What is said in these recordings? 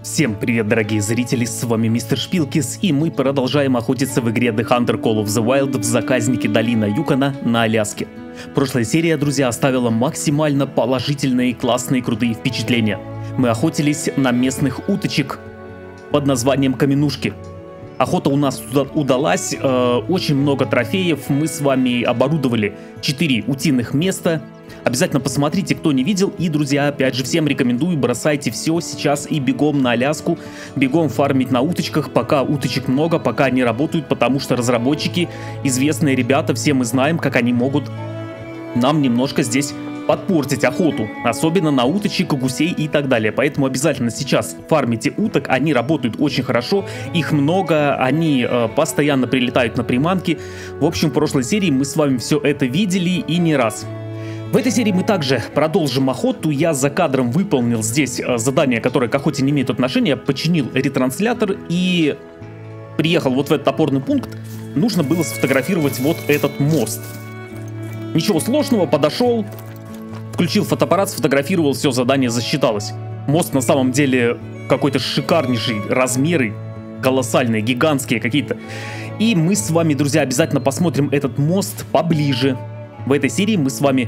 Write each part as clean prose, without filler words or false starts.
Всем привет, дорогие зрители, с вами Мистер Шпилкис, и мы продолжаем охотиться в игре The Hunter Call of the Wild в заказнике Долина Юкона на Аляске. Прошлая серия, друзья, оставила максимально положительные, классные, крутые впечатления. Мы охотились на местных уточек под названием каменушки. Охота у нас удалась, очень много трофеев, мы с вами оборудовали 4 утиных места. Обязательно посмотрите, кто не видел, и, друзья, опять же, всем рекомендую, бросайте все сейчас и бегом на Аляску, бегом фармить на уточках, пока уточек много, пока они работают, потому что разработчики, известные ребята, все мы знаем, как они могут нам немножко здесь подпортить охоту, особенно на уточек, гусей и так далее. Поэтому обязательно сейчас фармите уток, они работают очень хорошо, их много, они постоянно прилетают на приманки. В общем, в прошлой серии мы с вами все это видели и не раз. В этой серии мы также продолжим охоту. Я за кадром выполнил здесь задание, которое к охоте не имеет отношения, починил ретранслятор и приехал вот в этот опорный пункт. Нужно было сфотографировать вот этот мост. Ничего сложного, подошел, включил фотоаппарат, сфотографировал, все, задание засчиталось. Мост на самом деле какой-то шикарнейший, размеры колоссальные, гигантские какие-то. И мы с вами, друзья, обязательно посмотрим этот мост поближе. В этой серии мы с вами...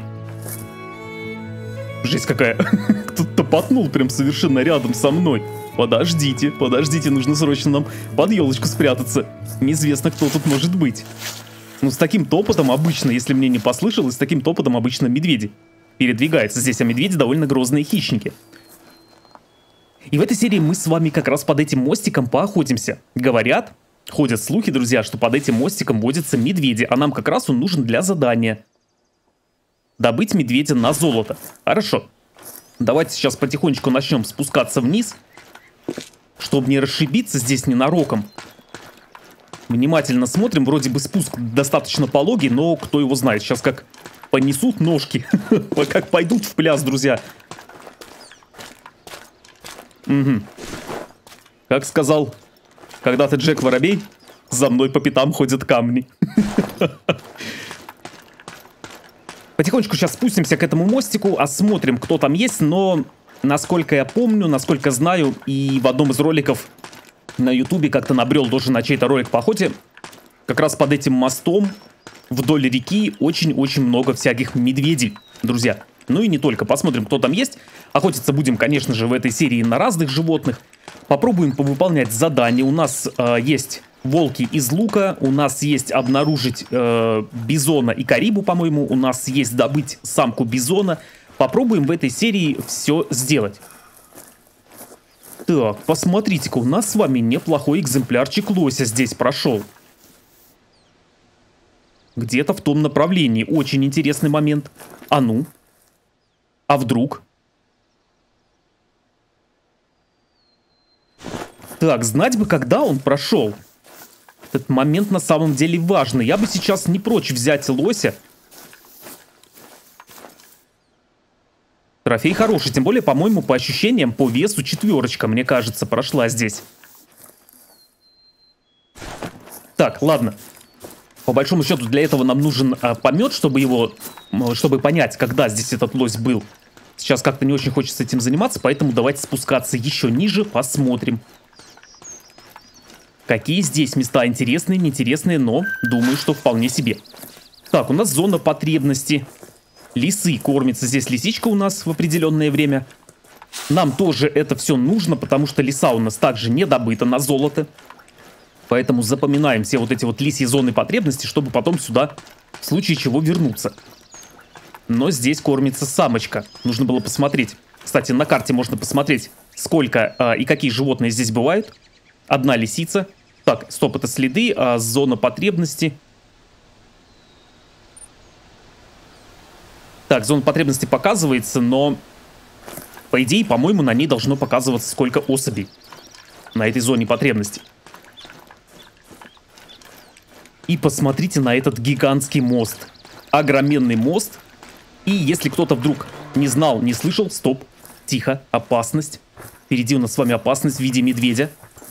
Жесть какая. Кто-то топотнул прям совершенно рядом со мной. Подождите, подождите, нужно срочно нам под елочку спрятаться. Неизвестно, кто тут может быть. Ну, с таким топотом обычно, если мне не послышалось, с таким топотом обычно медведи передвигаются здесь, а медведи довольно грозные хищники. И в этой серии мы с вами как раз под этим мостиком поохотимся. Говорят, ходят слухи, друзья, что под этим мостиком водятся медведи, а нам как раз он нужен для задания. Добыть медведя на золото. Хорошо. Давайте сейчас потихонечку начнем спускаться вниз, чтобы не расшибиться здесь ненароком. Внимательно смотрим. Вроде бы спуск достаточно пологий, но кто его знает. Сейчас как понесут ножки, как пойдут в пляс, друзья. Угу. Как сказал когда-то Джек Воробей, за мной по пятам ходят камни. Потихонечку сейчас спустимся к этому мостику, осмотрим, кто там есть, но, насколько я помню, насколько знаю, и в одном из роликов на ютубе как-то набрел тоже на чей-то ролик по охоте, как раз под этим мостом вдоль реки очень-очень много всяких медведей, друзья. Ну и не только, посмотрим, кто там есть. Охотиться будем, конечно же, в этой серии на разных животных. Попробуем повыполнять задания. У нас есть... волки из лука, у нас есть обнаружить бизона и карибу, по-моему, у нас есть добыть самку бизона. Попробуем в этой серии все сделать. Так, посмотрите-ка, у нас с вами неплохой экземплярчик лося здесь прошел. Где-то в том направлении, очень интересный момент. А ну? А вдруг? Так, знать бы, когда он прошел. Этот момент на самом деле важный. Я бы сейчас не прочь взять лося. Трофей хороший, тем более, по-моему, по ощущениям, по весу 4, мне кажется, прошла здесь. Так, ладно. По большому счету, для этого нам нужен помет, чтобы понять, когда здесь этот лось был. Сейчас как-то не очень хочется этим заниматься, поэтому давайте спускаться еще ниже, посмотрим. Какие здесь места интересные, неинтересные, но думаю, что вполне себе. Так, у нас зона потребности. Лисы, кормится здесь лисичка у нас в определенное время. Нам тоже это все нужно, потому что лиса у нас также не добыта на золото. Поэтому запоминаем все вот эти вот лисьи зоны потребности, чтобы потом сюда в случае чего вернуться. Но здесь кормится самочка. Нужно было посмотреть. Кстати, на карте можно посмотреть, сколько и какие животные здесь бывают. Одна лисица. Так, стоп, это следы, зона потребности. Так, зона потребности показывается, но, по идее, по-моему, на ней должно показываться, сколько особей на этой зоне потребности. И посмотрите на этот гигантский мост. Огроменный мост. И если кто-то вдруг не знал, не слышал, стоп, тихо, опасность. Впереди у нас с вами опасность в виде медведя.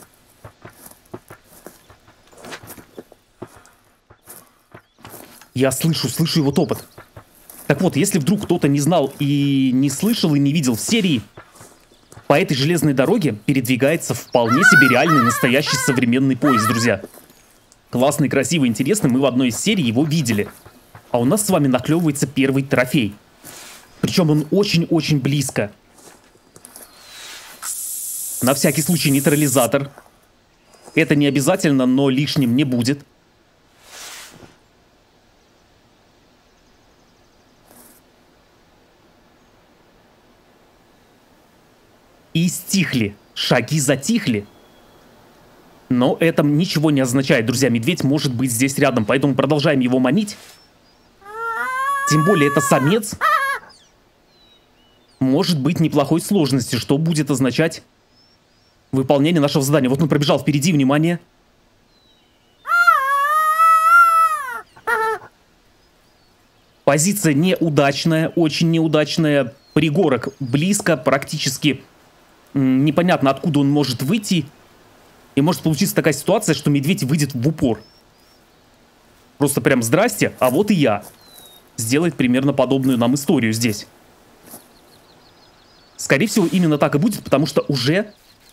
Я слышу его топот. Так вот, если вдруг кто-то не знал и не слышал, и не видел в серии, По этой железной дороге передвигается вполне себе реальный настоящий современный поезд, друзья. Классный, красивый, интересный. Мы в одной из серий его видели. А у нас с вами наклевывается первый трофей. Причем он очень-очень близко. На всякий случай нейтрализатор. Это не обязательно, но лишним не будет. И стихли. Шаги затихли. Но это ничего не означает, друзья. Медведь может быть здесь рядом, поэтому продолжаем его манить. Тем более это самец. Может быть неплохой сложности, что будет означать выполнение нашего задания. Вот он пробежал впереди, внимание. Позиция неудачная, очень неудачная. Пригорок близко, практически непонятно, откуда он может выйти. И может получиться такая ситуация, что медведь выйдет в упор. Просто прям здрасте, а вот и я. Сделает примерно подобную нам историю здесь. Скорее всего, именно так и будет, потому что уже...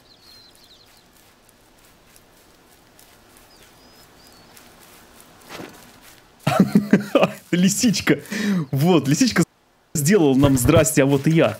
Лисичка. Вот, лисичка сделала нам здрасте, а вот и я.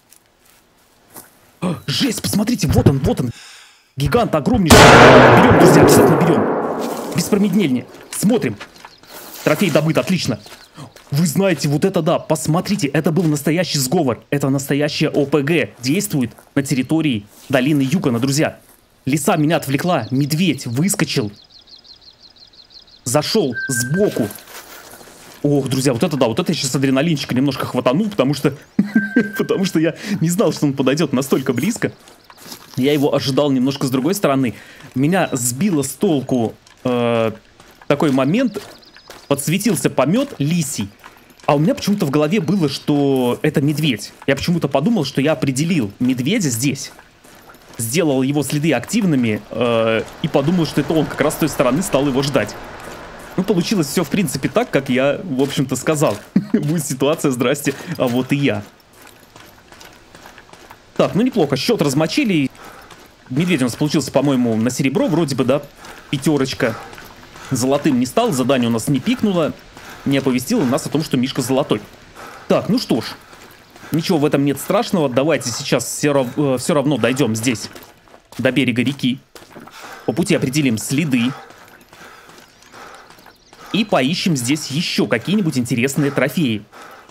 Жесть, посмотрите, вот он, вот он. Гигант огромнейший. Берем, друзья, обязательно берем. Без промедления. Смотрим. Трофей добыт, отлично. Вы знаете, вот это да, посмотрите, это был настоящий сговор. Это настоящая ОПГ. Действует на территории долины Юкона, друзья. Лиса меня отвлекла, медведь выскочил. Зашел сбоку. Ох, друзья, вот это да, вот это я сейчас адреналинчика немножко хватанул, потому что я не знал, что он подойдет настолько близко. Я его ожидал немножко с другой стороны. Меня сбило с толку такой момент. Подсветился помет лисий. А у меня почему-то в голове было, что это медведь. Я почему-то подумал, что я определил медведя здесь. Сделал его следы активными и подумал, что это он как раз с той стороны стал его ждать. Ну, получилось все, в принципе, так, как я, в общем-то, сказал. Будет ситуация, здрасте, а вот и я. Так, ну неплохо, счет размочили. Медведь у нас получился, по-моему, на серебро, вроде бы, да, 5. Золотым не стал, задание у нас не пикнуло, не оповестило нас о том, что Мишка золотой. Так, ну что ж, ничего в этом нет страшного. Давайте сейчас все равно дойдем здесь до берега реки. По пути определим следы. И поищем здесь еще какие-нибудь интересные трофеи.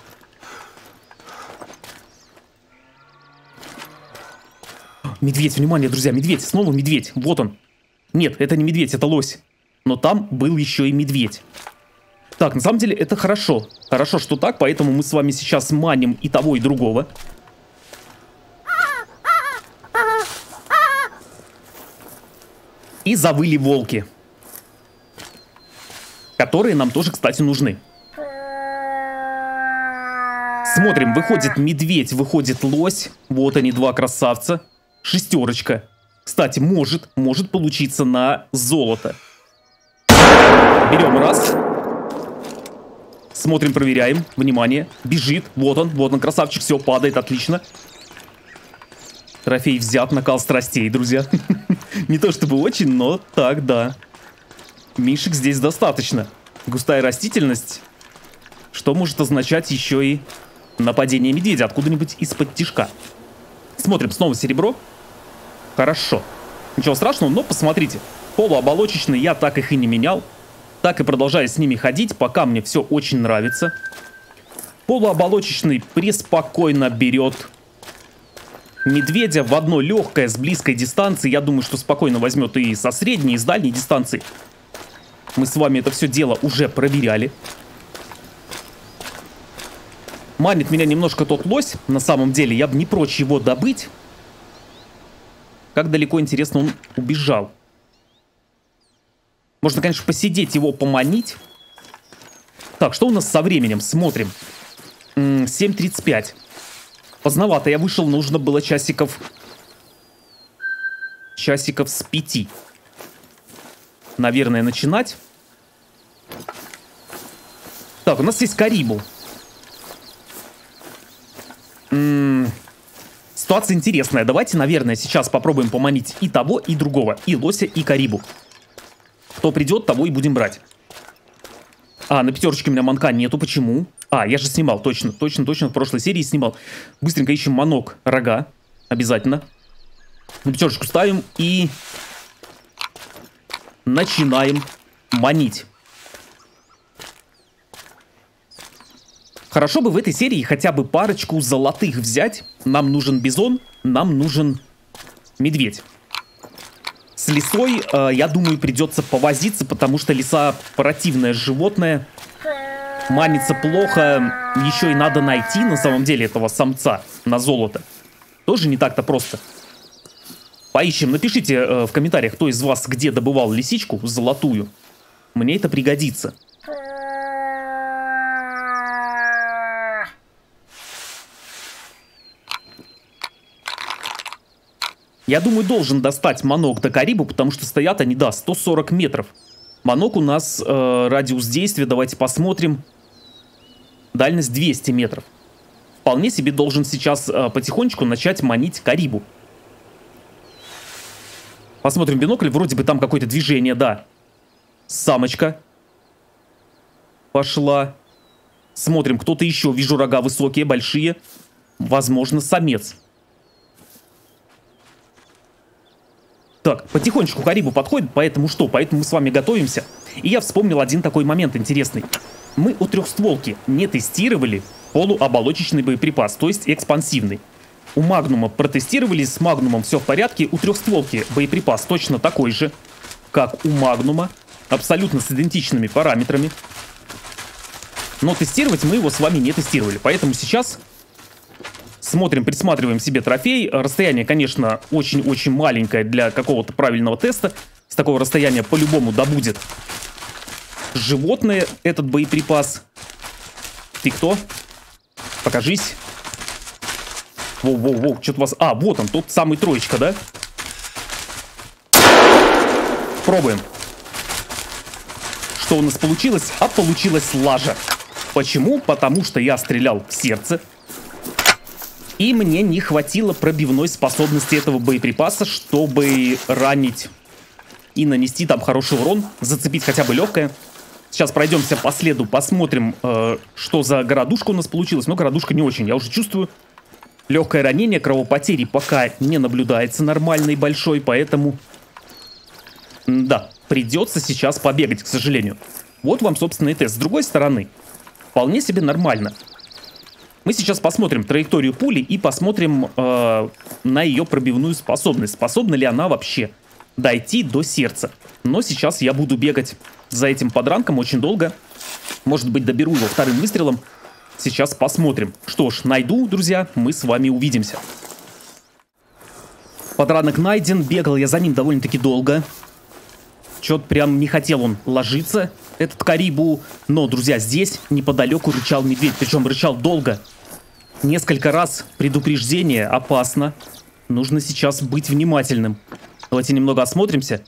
Медведь, внимание, друзья, медведь, снова медведь, вот он. Нет, это не медведь, это лось. Но там был еще и медведь. Так, на самом деле это хорошо. Хорошо, что так, поэтому мы с вами сейчас маним и того, и другого. И завыли волки. Которые нам тоже, кстати, нужны. Смотрим, выходит медведь, выходит лось. Вот они, два красавца. 6. Кстати, может получиться на золото. Берем раз. Смотрим, проверяем. Внимание. Бежит. Вот он, красавчик. Все, падает, отлично. Трофей взят, накал страстей, друзья. Не то чтобы очень, но так, да. Мишек здесь достаточно. Густая растительность. Что может означать еще и нападение медведя откуда-нибудь из-под тишка. Смотрим, снова серебро. Хорошо. Ничего страшного, но посмотрите. Полуоболочечные, я так их и не менял. Так и продолжаю с ними ходить, пока мне все очень нравится. Полуоболочечный преспокойно берет медведя в одно легкое с близкой дистанции. Я думаю, что спокойно возьмет и со средней, и с дальней дистанции. Мы с вами это все дело уже проверяли. Манит меня немножко тот лось. На самом деле, я бы не прочь его добыть. Как далеко, интересно, он убежал. Можно, конечно, посидеть, его поманить. Так, что у нас со временем? Смотрим. 7:35. Поздновато я вышел, нужно было часиков с 5. Наверное, начинать. Так, у нас есть Карибу. Ситуация интересная. Давайте, наверное, сейчас попробуем поманить и того, и другого. И лося, и карибу. Кто придет, того и будем брать. А, на пятерочке у меня манка нету. Почему? А, я же снимал. Точно в прошлой серии снимал. Быстренько ищем манок, рога. Обязательно. На пятерочку ставим и начинаем манить. Хорошо бы в этой серии хотя бы парочку золотых взять. Нам нужен бизон, нам нужен медведь. С лисой, я думаю, придется повозиться, потому что лиса противное животное. Манится плохо. Еще и надо найти на самом деле этого самца на золото. Тоже не так-то просто. Поищем. Напишите в комментариях, кто из вас где добывал лисичку золотую. Мне это пригодится. Я думаю, должен достать манок до карибу, потому что стоят они, да, 140 метров. Манок у нас, радиус действия, давайте посмотрим. Дальность 200 метров. Вполне себе должен сейчас потихонечку начать манить карибу. Посмотрим бинокль, вроде бы там какое-то движение, да. Самочка пошла. Смотрим, кто-то еще, вижу рога высокие, большие. Возможно, самец. Так, потихонечку карибу подходит, поэтому что? Поэтому мы с вами готовимся. И я вспомнил один такой момент интересный. Мы у трехстволки не тестировали полуоболочечный боеприпас, то есть экспансивный. У Магнума протестировали, с Магнумом все в порядке. У трехстволки боеприпас точно такой же, как у Магнума. Абсолютно с идентичными параметрами. Но тестировать мы его с вами не тестировали. Поэтому сейчас смотрим, присматриваем себе трофей. Расстояние, конечно, очень-очень маленькое для какого-то правильного теста. С такого расстояния по-любому добудет животное этот боеприпас. Ты кто? Покажись. Воу-воу-воу, что-то у вас... А, вот он, тот самый троечка, да? Пробуем. Что у нас получилось? А получилась лажа. Почему? Потому что я стрелял в сердце. И мне не хватило пробивной способности этого боеприпаса, чтобы ранить и нанести там хороший урон. Зацепить хотя бы легкое. Сейчас пройдемся по следу, посмотрим, что за городушка у нас получилась. Но городушка не очень, я уже чувствую. Легкое ранение, кровопотери пока не наблюдается нормальной, большой, поэтому... Да, придется сейчас побегать, к сожалению. Вот вам, собственно, и тест. С другой стороны, вполне себе нормально. Мы сейчас посмотрим траекторию пули и посмотрим на ее пробивную способность. Способна ли она вообще дойти до сердца. Но сейчас я буду бегать за этим подранком очень долго. Может быть, доберу его вторым выстрелом. Сейчас посмотрим. Что ж, найду, друзья, мы с вами увидимся. Подранок найден, бегал я за ним довольно-таки долго. Чё-то прям не хотел он ложиться, этот карибу. Но, друзья, здесь неподалеку рычал медведь, причем рычал долго. Несколько раз предупреждение, опасно. Нужно сейчас быть внимательным. Давайте немного осмотримся.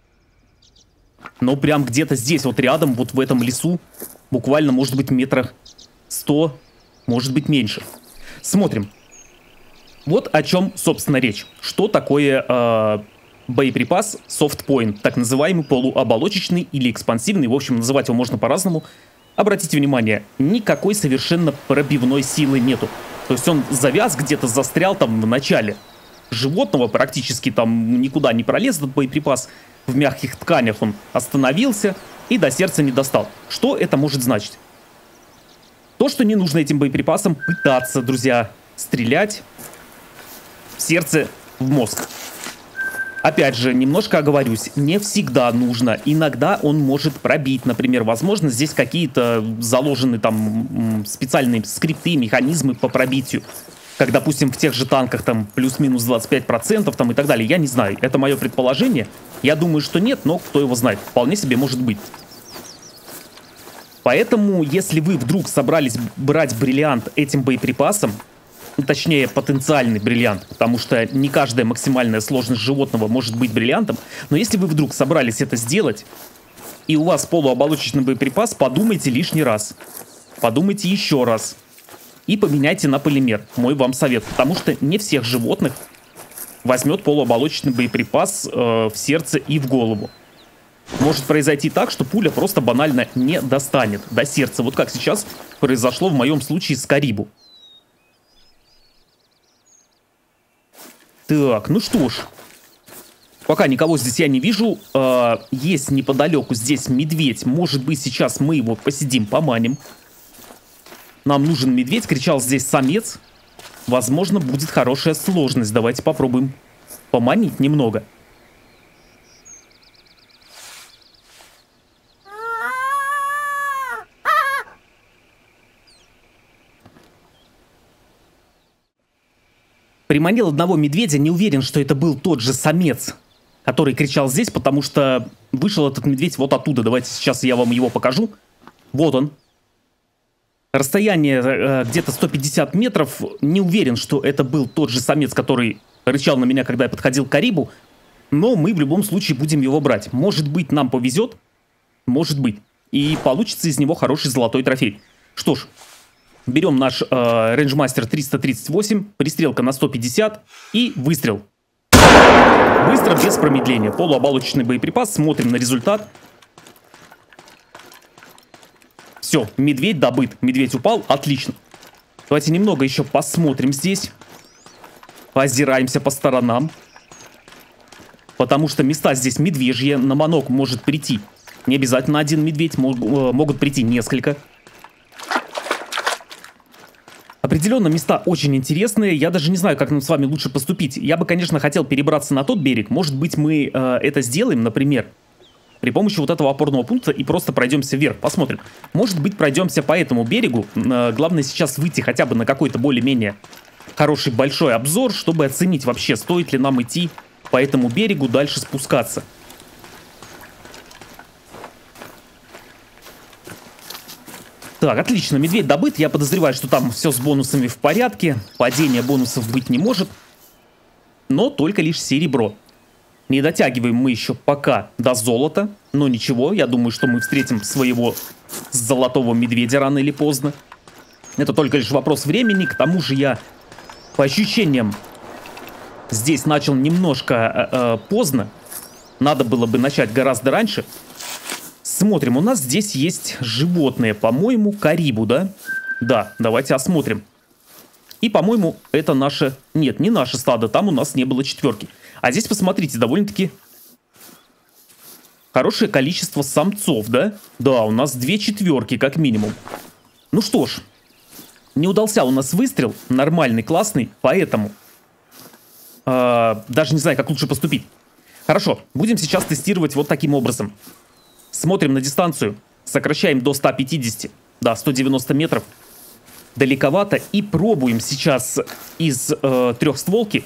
Но прям где-то здесь, вот рядом, вот в этом лесу, буквально, может быть, метрах 100, может быть, меньше. Смотрим. Вот о чем, собственно, речь. Что такое боеприпас Soft Point, так называемый полуоболочечный или экспансивный, в общем, называть его можно по-разному. Обратите внимание, никакой совершенно пробивной силы нету. То есть он завяз, где-то застрял там в начале. Животного практически там никуда не пролез этот боеприпас. В мягких тканях он остановился и до сердца не достал. Что это может значить? То, что не нужно этим боеприпасом пытаться, друзья, стрелять в сердце, в мозг. Опять же, немножко оговорюсь, не всегда нужно. Иногда он может пробить, например, возможно, здесь какие-то заложены там специальные скрипты, механизмы по пробитию. Как, допустим, в тех же танках там плюс-минус 25% там и так далее. Я не знаю, это мое предположение. Я думаю, что нет, но кто его знает. Вполне себе может быть. Поэтому, если вы вдруг собрались брать бриллиант этим боеприпасом, ну, точнее, потенциальный бриллиант, потому что не каждая максимальная сложность животного может быть бриллиантом, но если вы вдруг собрались это сделать, и у вас полуоболочечный боеприпас, подумайте лишний раз. Подумайте еще раз. и поменяйте на полимер. Мой вам совет, потому что не всех животных возьмет полуоболочечный боеприпас в сердце и в голову. Может произойти так, что пуля просто банально не достанет до сердца. Вот как сейчас произошло в моем случае с Карибу. Так, ну что ж. Пока никого здесь я не вижу. Есть неподалеку здесь медведь. Может быть, сейчас мы его посидим, поманим. Нам нужен медведь. Кричал здесь самец. Возможно, будет хорошая сложность. Давайте попробуем поманить немного. Приманил одного медведя. Не уверен, что это был тот же самец, который кричал здесь, потому что вышел этот медведь вот оттуда. Давайте сейчас я вам его покажу. Вот он. Расстояние где-то 150 метров. Не уверен, что это был тот же самец, который рычал на меня, когда я подходил к Карибу. Но мы в любом случае будем его брать. Может быть, нам повезет. Может быть. И получится из него хороший золотой трофей. Что ж, берем наш Range-Master 338. Пристрелка на 150. И выстрел. Быстро, без промедления. Полуоболочечный боеприпас. Смотрим на результат. Все, медведь добыт. Медведь упал. Отлично. Давайте немного еще посмотрим здесь. Позираемся по сторонам. Потому что места здесь медвежьи. На манок может прийти не обязательно один медведь. Могут прийти несколько. Определенно места очень интересные. Я даже не знаю, как нам с вами лучше поступить. Я бы, конечно, хотел перебраться на тот берег. Может быть, мы это сделаем, например, при помощи вот этого опорного пункта и просто пройдемся вверх. Посмотрим. Может быть, пройдемся по этому берегу. Главное сейчас выйти хотя бы на какой-то более-менее хороший большой обзор, чтобы оценить вообще, стоит ли нам идти по этому берегу дальше спускаться. Так, отлично, медведь добыт. Я подозреваю, что там все с бонусами в порядке. Падения бонусов быть не может. Но только лишь серебро. Не дотягиваем мы еще пока до золота. Но ничего, я думаю, что мы встретим своего золотого медведя рано или поздно. Это только лишь вопрос времени. К тому же я, по ощущениям, здесь начал немножко поздно. Надо было бы начать гораздо раньше. Смотрим, у нас здесь есть животные, по-моему, Карибу, да? Да, давайте осмотрим. И, по-моему, это наше... Нет, не наше стадо, там у нас не было четверки. А здесь, посмотрите, довольно-таки хорошее количество самцов, да? Да, у нас 2 четверки, как минимум. Ну что ж, не удался у нас выстрел, нормальный, классный, поэтому... даже не знаю, как лучше поступить. Хорошо, будем сейчас тестировать вот таким образом. Смотрим на дистанцию, сокращаем до 150, да, 190 метров. Далековато. И пробуем сейчас из трехстволки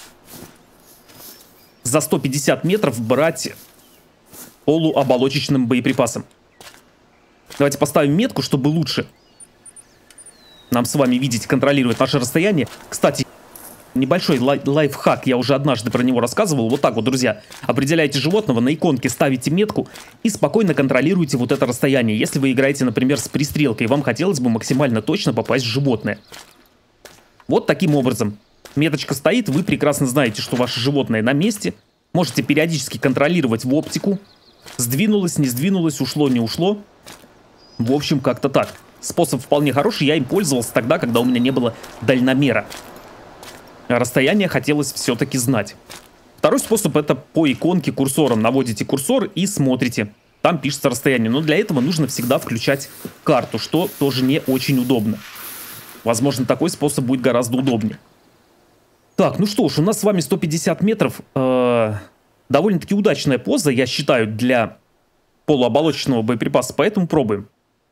за 150 метров брать полуоболочечным боеприпасом. Давайте поставим метку, чтобы лучше нам с вами видеть, контролировать наше расстояние. Кстати, небольшой лайфхак, я уже однажды про него рассказывал. Вот так вот, друзья, определяете животного, на иконке ставите метку и спокойно контролируете вот это расстояние. Если вы играете, например, с пристрелкой, вам хотелось бы максимально точно попасть в животное. Вот таким образом. Меточка стоит, вы прекрасно знаете, что ваше животное на месте. Можете периодически контролировать в оптику. Сдвинулось, не сдвинулось, ушло, не ушло. В общем, как-то так. Способ вполне хороший, я им пользовался тогда, когда у меня не было дальномера. Расстояние хотелось все-таки знать. Второй способ — это по иконке курсором. Наводите курсор и смотрите. Там пишется расстояние. Но для этого нужно всегда включать карту, что тоже не очень удобно. Возможно, такой способ будет гораздо удобнее. Так, ну что ж, у нас с вами 150 метров. Довольно-таки удачная поза, я считаю, для полуоболочечного боеприпаса. Поэтому пробуем.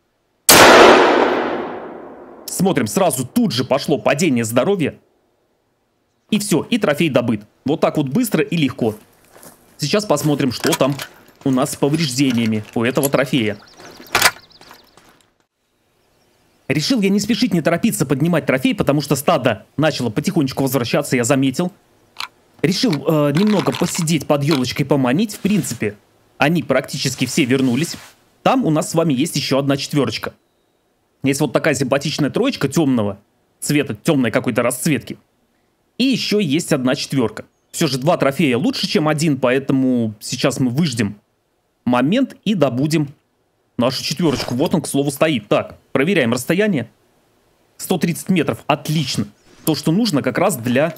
Смотрим, сразу тут же пошло падение здоровья. И все, и трофей добыт. Вот так вот быстро и легко. Сейчас посмотрим, что там у нас с повреждениями у этого трофея. Решил я не спешить, не торопиться поднимать трофей, потому что стадо начало потихонечку возвращаться, я заметил. Решил немного посидеть под елочкой, поманить. В принципе, они практически все вернулись. Там у нас с вами есть еще одна четверочка. Есть вот такая симпатичная троечка темного цвета темной какой-то расцветки. И еще есть 1/4. Все же 2 трофея лучше, чем 1, поэтому сейчас мы выждем момент и добудем нашу 4. Вот он, к слову, стоит. Так, проверяем расстояние. 130 метров, отлично. То, что нужно как раз для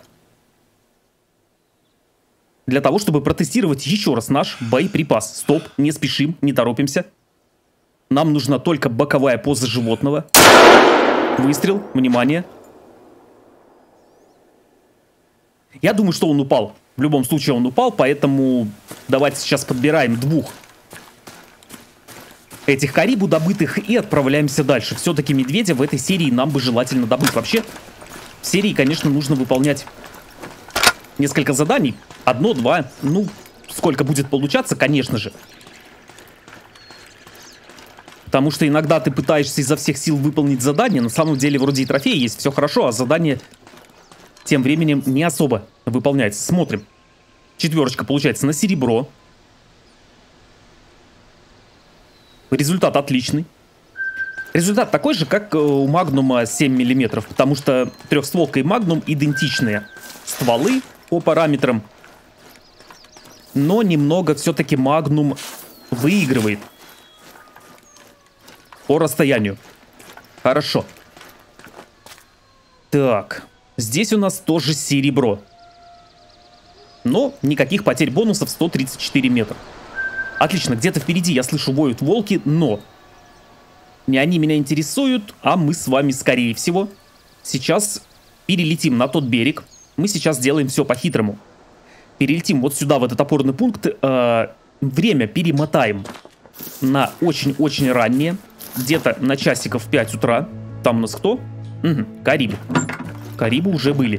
того, чтобы протестировать еще раз наш боеприпас. Стоп, не спешим, не торопимся. Нам нужна только боковая поза животного. Выстрел, внимание. Я думаю, что он упал. В любом случае он упал, поэтому давайте сейчас подбираем 2 этих карибу добытых и отправляемся дальше. Все-таки медведя в этой серии нам бы желательно добыть. Вообще, в серии, конечно, нужно выполнять несколько заданий. 1, 2, ну, сколько будет получаться, конечно же. Потому что иногда ты пытаешься изо всех сил выполнить задание, на самом деле вроде и трофеи есть, все хорошо, а задание тем временем не особо выполняется. Смотрим. 4 получается на серебро. Результат отличный. Результат такой же, как у Магнума 7 мм, потому что трехстволка и Магнум идентичные стволы по параметрам. Но немного все-таки Магнум выигрывает по расстоянию. Хорошо. Так, здесь у нас тоже серебро. Но никаких потерь бонусов, 134 метра. Отлично, где-то впереди я слышу воют волки, но не они меня интересуют, а мы с вами, скорее всего, сейчас перелетим на тот берег. Мы сейчас делаем все по-хитрому. Перелетим вот сюда, в этот опорный пункт. Время перемотаем на очень-очень раннее. Где-то на часиков 5 утра. Там у нас кто? Угу, карибы. Карибы уже были.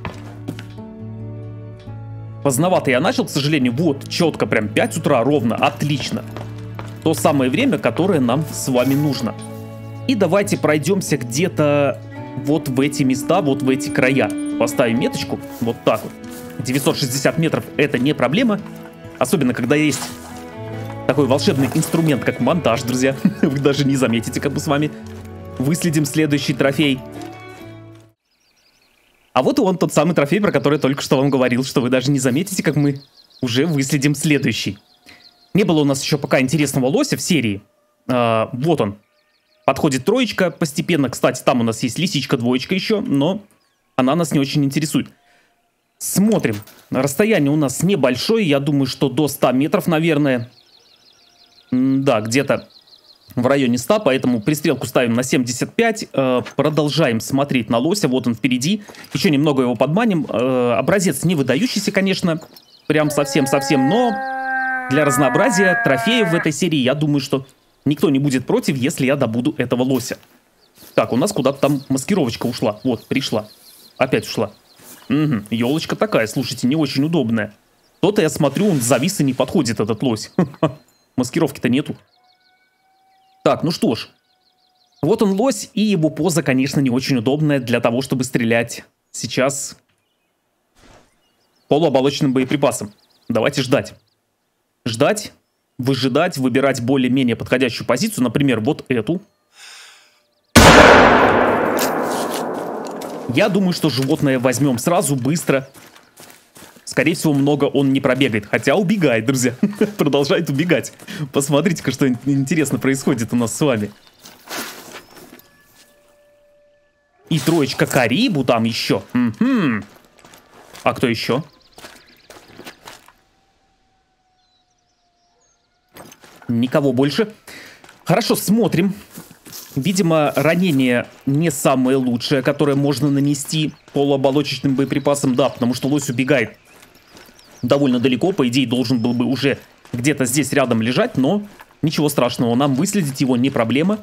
Поздновато я начал, к сожалению. Вот, четко, прям 5 утра ровно. Отлично. То самое время, которое нам с вами нужно. И давайте пройдемся где-то вот в эти места, вот в эти края. Поставим меточку. Вот так вот. 960 метров это не проблема. Особенно, когда есть такой волшебный инструмент, как монтаж, друзья. Вы даже не заметите, как мы с вами выследим следующий трофей. А вот и он, тот самый трофей, про который я только что вам говорил, что вы даже не заметите, как мы уже выследим следующий. Не было у нас еще пока интересного лося в серии. Вот он. Подходит 3 постепенно. Кстати, там у нас есть лисичка 2 еще, но она нас не очень интересует. Смотрим. Расстояние у нас небольшое. Я думаю, что до 100 метров, наверное. Да, где-то в районе 100, поэтому пристрелку ставим на 75. Продолжаем смотреть на лося. Вот он впереди. Еще немного его подманим. Образец не выдающийся, конечно. Прям совсем-совсем, но для разнообразия трофеев в этой серии, я думаю, что никто не будет против, если я добуду этого лося. Так, у нас куда-то там маскировочка ушла. Вот, пришла. Опять ушла. Угу, елочка такая, слушайте, не очень удобная. То-то я смотрю, он завис и не подходит, этот лось. Маскировки-то нету. Так, ну что ж. Вот он лось, и его поза, конечно, не очень удобная для того, чтобы стрелять сейчас полуоболочным боеприпасом. Давайте ждать. Ждать, выжидать, выбирать более-менее подходящую позицию, например, вот эту. Я думаю, что животное возьмем сразу, быстро. Скорее всего, много он не пробегает. Хотя убегает, друзья. Продолжает убегать. Посмотрите-ка, что интересно происходит у нас с вами. И 3 карибу там еще. Угу. А кто еще? Никого больше. Хорошо, смотрим. Видимо, ранение не самое лучшее, которое можно нанести полуоболочечным боеприпасом. Да, потому что лось убегает довольно далеко. По идее, должен был бы уже где-то здесь рядом лежать, но ничего страшного. Нам выследить его не проблема.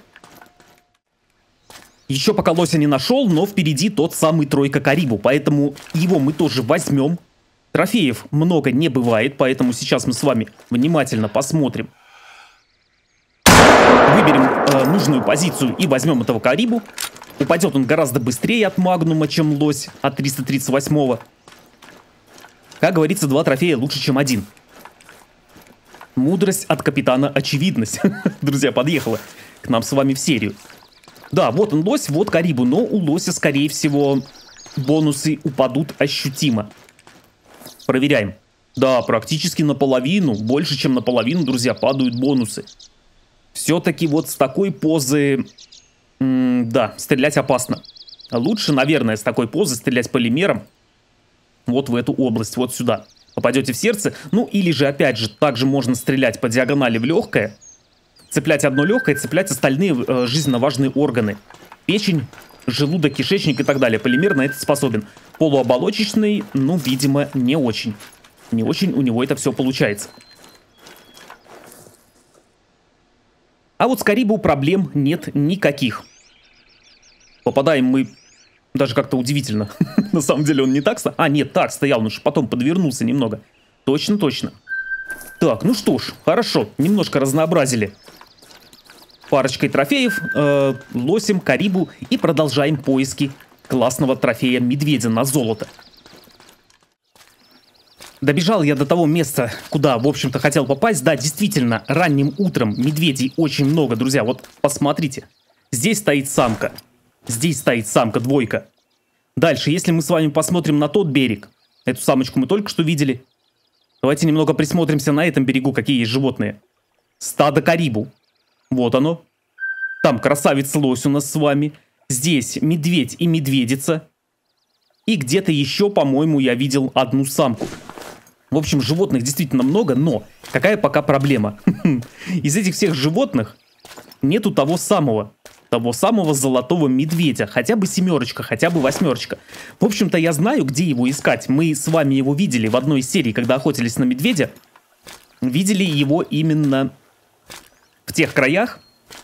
Еще пока лося не нашел, но впереди тот самый 3 карибу. Поэтому его мы тоже возьмем. Трофеев много не бывает, поэтому сейчас мы с вами внимательно посмотрим. Выберем нужную позицию и возьмем этого карибу. Упадет он гораздо быстрее от Магнума, чем лось от 338-го. Как говорится, 2 трофея лучше, чем 1. Мудрость от капитана очевидность. Друзья, подъехала к нам с вами в серию. Да, вот он лось, вот Карибу, но у лося, скорее всего, бонусы упадут ощутимо. Проверяем. Да, практически наполовину, больше чем наполовину, друзья, падают бонусы. Все-таки вот с такой позы, да, стрелять опасно. Лучше, наверное, с такой позы стрелять полимером вот в эту область, вот сюда. Попадете в сердце, ну или же, опять же, также можно стрелять по диагонали в легкое. Цеплять одно легкое, цеплять остальные жизненно важные органы. Печень, желудок, кишечник и так далее. Полимер на это способен. Полуоболочечный, ну, видимо, не очень. Не очень у него это все получается. А вот с Карибу проблем нет никаких. Попадаем мы даже как-то удивительно. На самом деле он не так стоял. А, нет, так стоял, но потом подвернулся немного. Точно, точно. Так, ну что ж, хорошо. Немножко разнообразили парочкой трофеев, лосем, Карибу, и продолжаем поиски классного трофея медведя на золото. Добежал я до того места, куда, в общем-то, хотел попасть. Да, действительно, ранним утром медведей очень много, друзья. Вот посмотрите. Здесь стоит самка. Здесь стоит самка, двойка. Дальше, если мы с вами посмотрим на тот берег, эту самочку мы только что видели. Давайте немного присмотримся на этом берегу, какие есть животные. Стадо Карибу. Вот оно. Там красавец-лось у нас с вами. Здесь медведь и медведица. И где-то еще, по-моему, я видел одну самку. В общем, животных действительно много, но какая пока проблема? Из этих всех животных нету того самого золотого медведя. Хотя бы семерочка, хотя бы восьмерочка. В общем-то, я знаю, где его искать. Мы с вами его видели в одной из серий, когда охотились на медведя. Видели его именно в тех краях,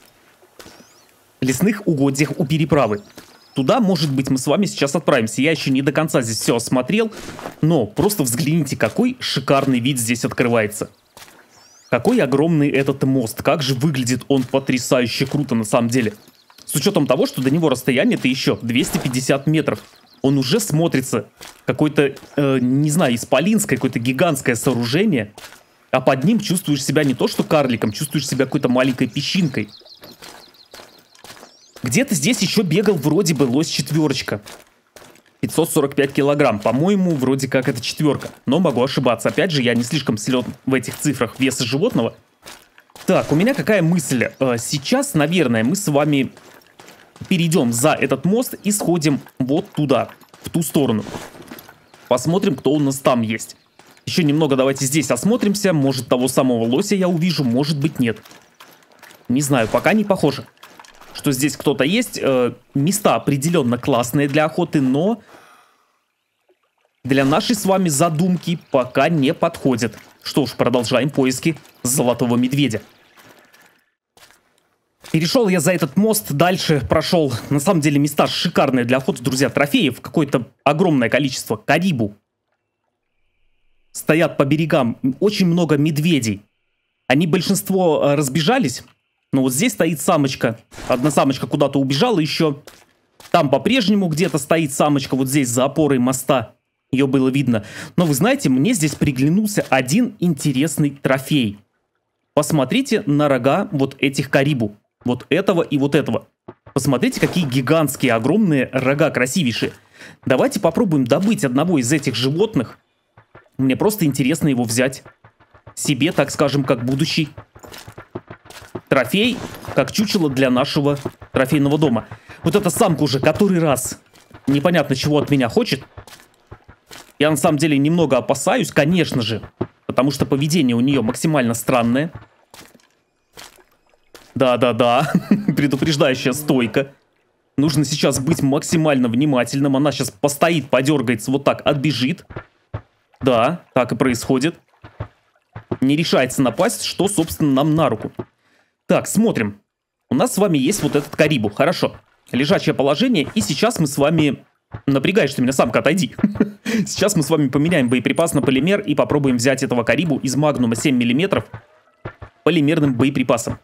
лесных угодьях у переправы. Туда, может быть, мы с вами сейчас отправимся. Я еще не до конца здесь все осмотрел, но просто взгляните, какой шикарный вид здесь открывается. Какой огромный этот мост. Как же выглядит он потрясающе круто на самом деле. С учетом того, что до него расстояние-то еще 250 метров. Он уже смотрится какой-то, не знаю, исполинское, какое-то гигантское сооружение. А под ним чувствуешь себя не то что карликом, чувствуешь себя какой-то маленькой песчинкой. Где-то здесь еще бегал вроде бы лось-четверочка. 545 килограмм. По-моему, вроде как это четверка. Но могу ошибаться. Опять же, я не слишком силен в этих цифрах веса животного. Так, у меня какая мысль? Сейчас, наверное, мы с вами перейдем за этот мост и сходим вот туда, в ту сторону. Посмотрим, кто у нас там есть. Еще немного давайте здесь осмотримся. Может, того самого лося я увижу, может быть, нет. Не знаю, пока не похоже, что здесь кто-то есть. Места определенно классные для охоты, но для нашей с вами задумки пока не подходят. Что ж, продолжаем поиски золотого медведя. Перешел я за этот мост, дальше прошел. На самом деле места шикарные для охоты, друзья. Трофеев какое-то огромное количество. Карибу. Стоят по берегам очень много медведей. Они большинство разбежались. Но вот здесь стоит самочка. Одна самочка куда-то убежала еще. Там по-прежнему где-то стоит самочка. Вот здесь за опорой моста. Ее было видно. Но вы знаете, мне здесь приглянулся один интересный трофей. Посмотрите на рога вот этих Карибу. Вот этого и вот этого. Посмотрите, какие гигантские, огромные рога, красивейшие. Давайте попробуем добыть одного из этих животных. Мне просто интересно его взять себе, так скажем, как будущий трофей, как чучело для нашего трофейного дома. Вот эта самка уже который раз непонятно чего от меня хочет. Я на самом деле немного опасаюсь, конечно же, потому что поведение у нее максимально странное. Да-да-да, предупреждающая стойка. Нужно сейчас быть максимально внимательным. Она сейчас постоит, подергается, вот так, отбежит. Да, так и происходит. Не решается напасть, что, собственно, нам на руку. Так, смотрим. У нас с вами есть вот этот Карибу. Хорошо. Лежачее положение. И сейчас мы с вами... Напрягаешься меня, самка, отойди. Сейчас мы с вами поменяем боеприпас на полимер и попробуем взять этого Карибу из магнума 7 мм полимерным боеприпасом.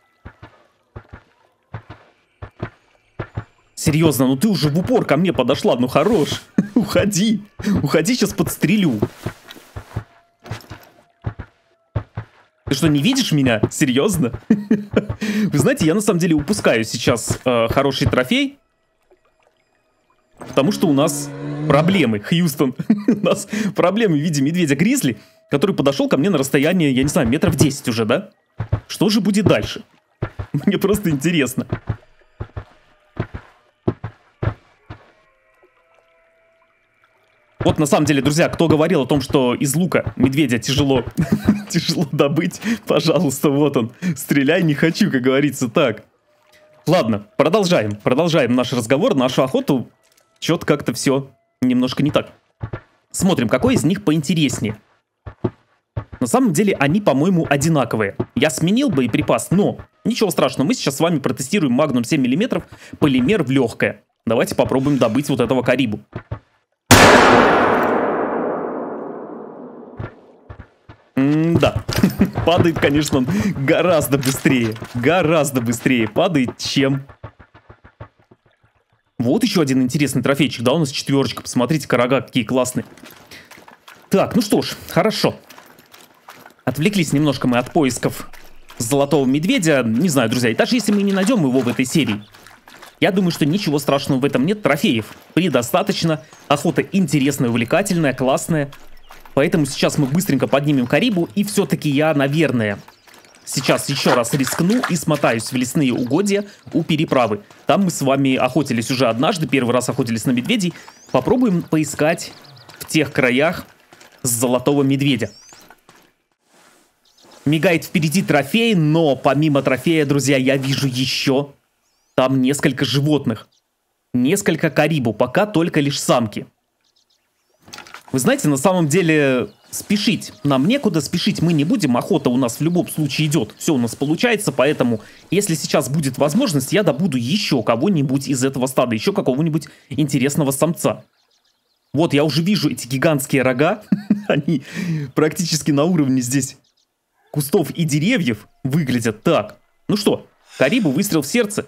Серьезно, ну ты уже в упор ко мне подошла, ну хорош. Уходи. Уходи, сейчас подстрелю. Ты что, не видишь меня? Серьезно? Вы знаете, я на самом деле упускаю сейчас хороший трофей. Потому что у нас проблемы, Хьюстон. У нас проблемы в виде медведя-гризли, который подошел ко мне на расстояние, я не знаю, метров 10 уже, да? Что же будет дальше? Мне просто интересно. Вот на самом деле, друзья, кто говорил о том, что из лука медведя тяжело добыть, пожалуйста, вот он. Стреляй не хочу, как говорится. Так. Ладно, продолжаем наш разговор, нашу охоту. Что-то как-то все немножко не так. Смотрим, какой из них поинтереснее. На самом деле они, по-моему, одинаковые. Я сменил боеприпас, но ничего страшного. Мы сейчас с вами протестируем Magnum 7 мм полимер в легкое. Давайте попробуем добыть вот этого карибу. Да, падает, конечно, он гораздо быстрее падает, чем... Вот еще один интересный трофейчик, да, у нас 4, посмотрите-ка, рога какие классные. Так, ну что ж, хорошо. Отвлеклись немножко мы от поисков золотого медведя. Не знаю, друзья, и даже если мы не найдем его в этой серии, я думаю, что ничего страшного в этом нет, трофеев предостаточно, охота интересная, увлекательная, классная. Поэтому сейчас мы быстренько поднимем карибу, и все-таки я, наверное, сейчас еще раз рискну и смотаюсь в лесные угодья у переправы. Там мы с вами охотились уже однажды, первый раз охотились на медведей. Попробуем поискать в тех краях золотого медведя. Мигает впереди трофей, но помимо трофея, друзья, я вижу еще там несколько животных. Несколько карибу, пока только лишь самки. Вы знаете, на самом деле спешить нам некуда, спешить мы не будем, охота у нас в любом случае идет, все у нас получается, поэтому если сейчас будет возможность, я добуду еще кого-нибудь из этого стада, еще какого-нибудь интересного самца. Вот, я уже вижу эти гигантские рога, они практически на уровне здесь кустов и деревьев выглядят так. Ну что, карибу, выстрел в сердце.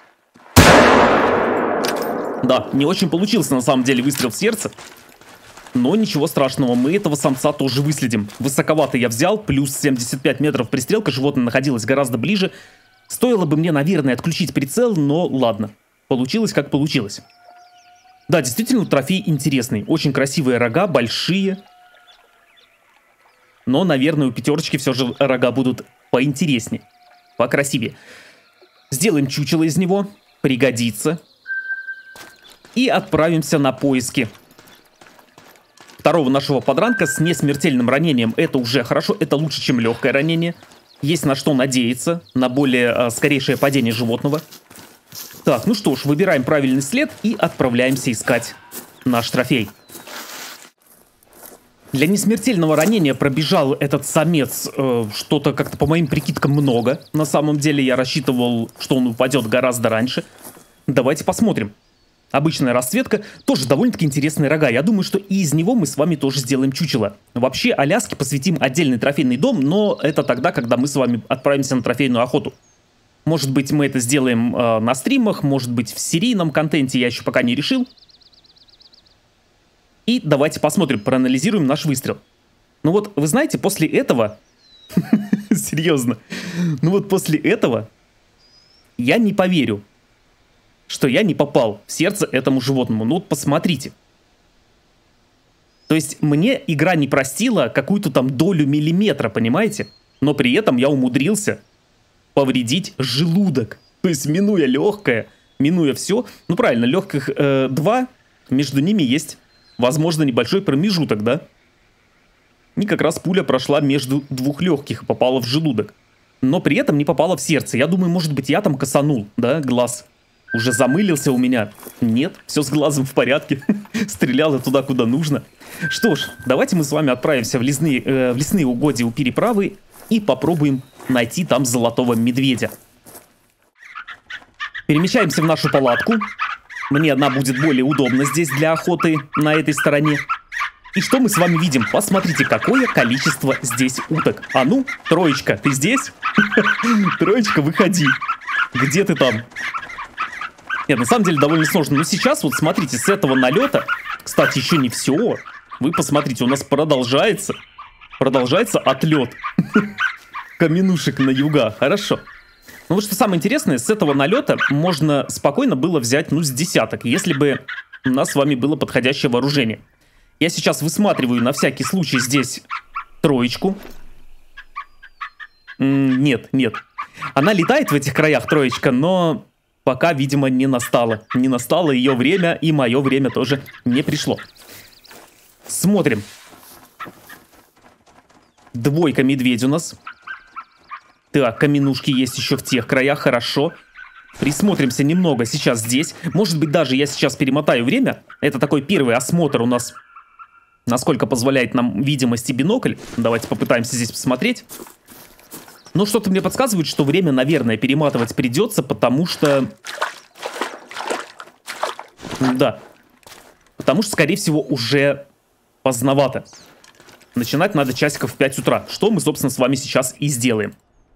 Да, не очень получился на самом деле выстрел в сердце. Но ничего страшного, мы этого самца тоже выследим. Высоковато я взял, плюс 75 метров пристрелка, животное находилось гораздо ближе. Стоило бы мне, наверное, отключить прицел, но ладно. Получилось как получилось. Да, действительно, трофей интересный. Очень красивые рога, большие. Но, наверное, у 5 все же рога будут поинтереснее, покрасивее. Сделаем чучело из него, пригодится. И отправимся на поиски второго нашего подранка с несмертельным ранением. Это уже хорошо, это лучше, чем легкое ранение. Есть на что надеяться, на более скорейшее падение животного. Так, ну что ж, выбираем правильный след и отправляемся искать наш трофей. Для несмертельного ранения пробежал этот самец что-то как-то по моим прикидкам много. На самом деле я рассчитывал, что он упадет гораздо раньше. Давайте посмотрим. Обычная расцветка, тоже довольно-таки интересные рога. Я думаю, что и из него мы с вами тоже сделаем чучело. Вообще, Аляске посвятим отдельный трофейный дом, но это тогда, когда мы с вами отправимся на трофейную охоту. Может быть, мы это сделаем на стримах, может быть, в серийном контенте, я еще пока не решил. И давайте посмотрим, проанализируем наш выстрел. Ну вот, вы знаете, после этого... Серьезно. Ну вот после этого я не поверю, что я не попал в сердце этому животному. Ну вот посмотрите. То есть мне игра не простила какую-то там долю миллиметра, понимаете? Но при этом я умудрился повредить желудок. То есть минуя легкое, минуя все. Ну правильно, легких 2, между ними есть, возможно, небольшой промежуток, да? И как раз пуля прошла между двух легких и попала в желудок. Но при этом не попала в сердце. Я думаю, может быть, я там косанул, да, глаз. Уже замылился у меня. Нет, все с глазом в порядке. Стрелял я туда, куда нужно. Что ж, давайте мы с вами отправимся в лесные угодья у переправы и попробуем найти там золотого медведя. Перемещаемся в нашу палатку. Мне она будет более удобна здесь для охоты на этой стороне. И что мы с вами видим? Посмотрите, какое количество здесь уток. А ну, троечка, ты здесь? Троечка, выходи. Где ты там? Нет, на самом деле довольно сложно. Но сейчас, вот смотрите, с этого налета, кстати, еще не все. Вы посмотрите, у нас продолжается отлет. каменушек на юга. Хорошо. Ну вот что самое интересное, с этого налета можно спокойно было взять, ну, с десяток, если бы у нас с вами было подходящее вооружение. Я сейчас высматриваю на всякий случай здесь троечку. Нет, нет. Она летает в этих краях, троечка, но пока, видимо, не настало. Не настало ее время, и мое время тоже не пришло. Смотрим. Двойка медведь у нас. Так, каменушки есть еще в тех краях, хорошо. Присмотримся немного сейчас здесь. Может быть, даже я сейчас перемотаю время. Это такой первый осмотр у нас, насколько позволяет нам видимость и бинокль. Давайте попытаемся здесь посмотреть. Но что-то мне подсказывает, что время, наверное, перематывать придется, потому что... Да. Потому что, скорее всего, уже поздновато. Начинать надо часиков в 5 утра, что мы, собственно, с вами сейчас и сделаем.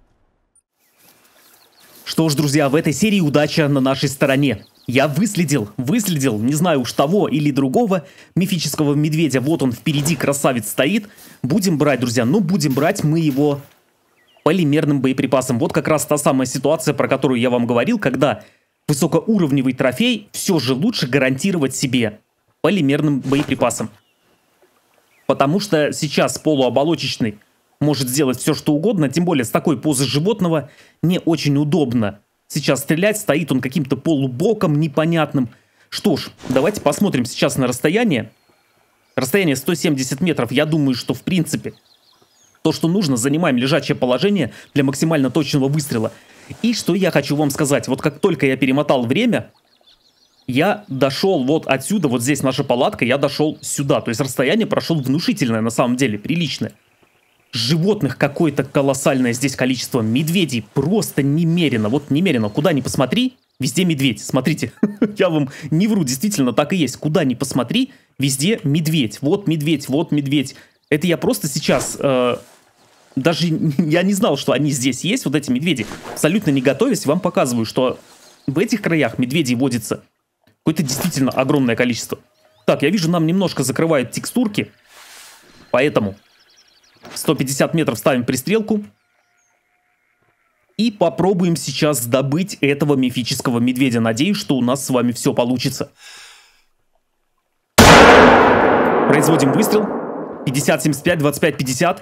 Что ж, друзья, в этой серии удача на нашей стороне. Я выследил, не знаю уж того или другого мифического медведя. Вот он впереди, красавец, стоит. Будем брать, друзья, ну будем брать мы его полимерным боеприпасом. Вот как раз та самая ситуация, про которую я вам говорил, когда высокоуровневый трофей все же лучше гарантировать себе полимерным боеприпасом. Потому что сейчас полуоболочечный может сделать все, что угодно, тем более с такой позы животного не очень удобно сейчас стрелять, стоит он каким-то полубоком непонятным. Что ж, давайте посмотрим сейчас на расстояние. Расстояние 170 метров, я думаю, что в принципе то, что нужно, занимаем лежачее положение для максимально точного выстрела. И что я хочу вам сказать, вот как только я перемотал время, я дошел вот отсюда, вот здесь наша палатка, я дошел сюда. То есть расстояние прошел внушительное, на самом деле, приличное. Животных какое-то колоссальное здесь количество. Медведей просто немерено. Вот немерено. Куда ни посмотри, везде медведь. Смотрите, я вам не вру, действительно так и есть. Куда ни посмотри, везде медведь. Вот медведь, вот медведь. Это я просто сейчас... даже я не знал, что они здесь есть, вот эти медведи. Абсолютно не готовясь, вам показываю, что в этих краях медведей водится какое-то действительно огромное количество. Так, я вижу, нам немножко закрывают текстурки. Поэтому 150 метров ставим пристрелку. И попробуем сейчас добыть этого мифического медведя. Надеюсь, что у нас с вами все получится. Производим выстрел. 50, 75, 25, 50.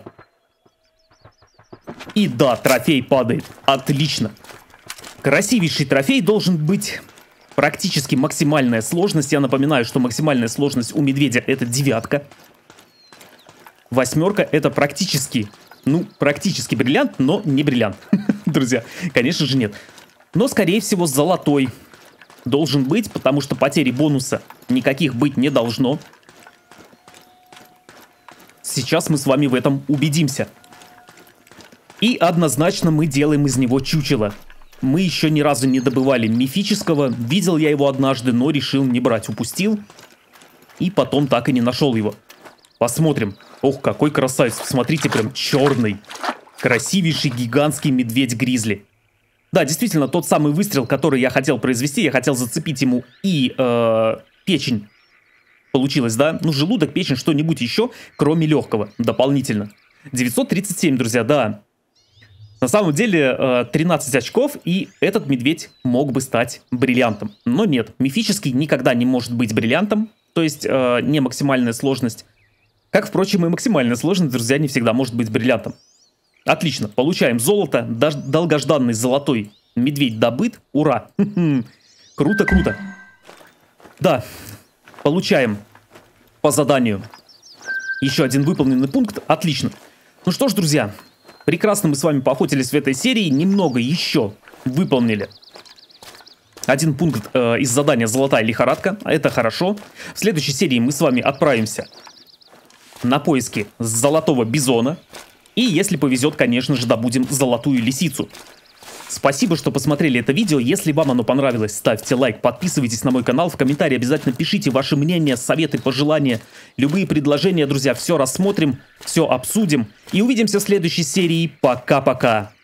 И да, трофей падает. Отлично. Красивейший трофей должен быть... Практически максимальная сложность. Я напоминаю, что максимальная сложность у медведя это 9. 8 это практически, ну, практически бриллиант, но не бриллиант. Друзья, конечно же нет. Но, скорее всего, золотой должен быть, потому что потери бонуса никаких быть не должно. Сейчас мы с вами в этом убедимся. И однозначно мы делаем из него чучело. Мы еще ни разу не добывали мифического. Видел я его однажды, но решил не брать. Упустил. И потом так и не нашел его. Посмотрим. Ох, какой красавец. Смотрите, прям черный. Красивейший гигантский медведь-гризли. Да, действительно, тот самый выстрел, который я хотел произвести. Я хотел зацепить ему и печень. Получилось, да? Ну, желудок, печень, что-нибудь еще, кроме легкого. Дополнительно. 937, друзья, да. На самом деле 13 очков, и этот медведь мог бы стать бриллиантом. Но нет, мифический никогда не может быть бриллиантом, то есть не максимальная сложность. Как, впрочем, и максимальная сложность, друзья, не всегда может быть бриллиантом. Отлично, получаем золото, долгожданный золотой медведь добыт, ура! Круто, круто. Да, получаем по заданию еще один выполненный пункт, отлично. Ну что ж, друзья... Прекрасно мы с вами поохотились в этой серии, немного еще выполнили. Один пункт из задания «Золотая лихорадка», это хорошо. В следующей серии мы с вами отправимся на поиски золотого бизона. И если повезет, конечно же, добудем золотую лисицу. Спасибо, что посмотрели это видео. Если вам оно понравилось, ставьте лайк, подписывайтесь на мой канал. В комментарии обязательно пишите ваше мнение, советы, пожелания, любые предложения, друзья. Все рассмотрим, все обсудим. И увидимся в следующей серии. Пока-пока.